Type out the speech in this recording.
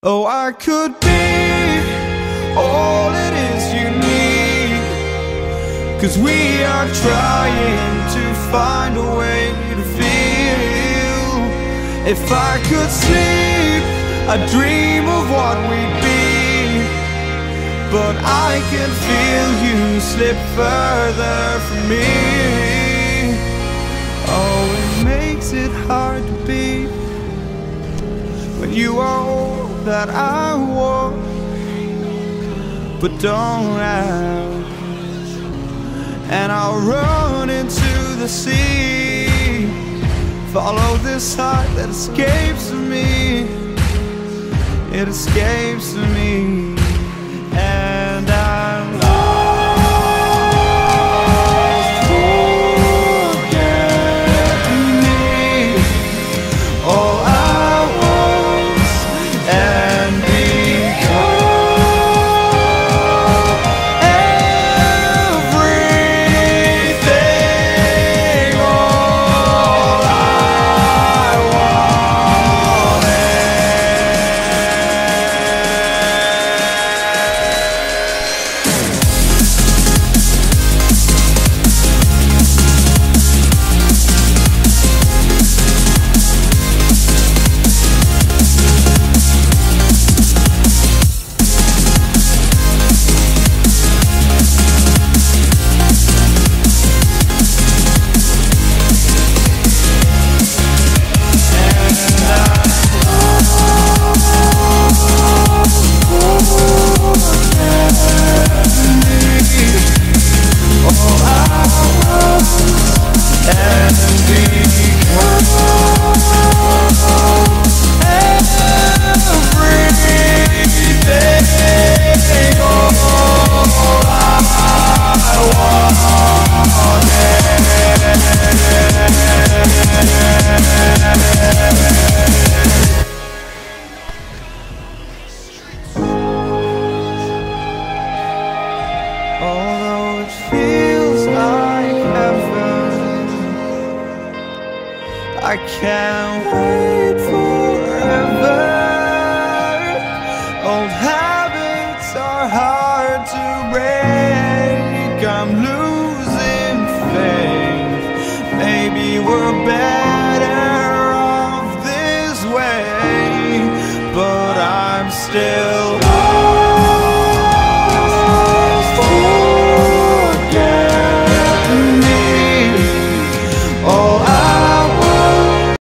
Oh, I could be all it is you need, 'cause we are trying to find a way to feel. If I could sleep, I'd dream of what we'd be, but I can feel you slip further from me. Oh, it makes it hard to be when you are all that I want but don't have. And I'll run into the sea, follow this heart that escapes me. It escapes me, and I'm lost. Forget me, all I was and become everything. All I wanted. Although it feels like heaven, I can't wait forever. Old habits are hard to break. I'm losing faith. Maybe we're better off this way, but I'm still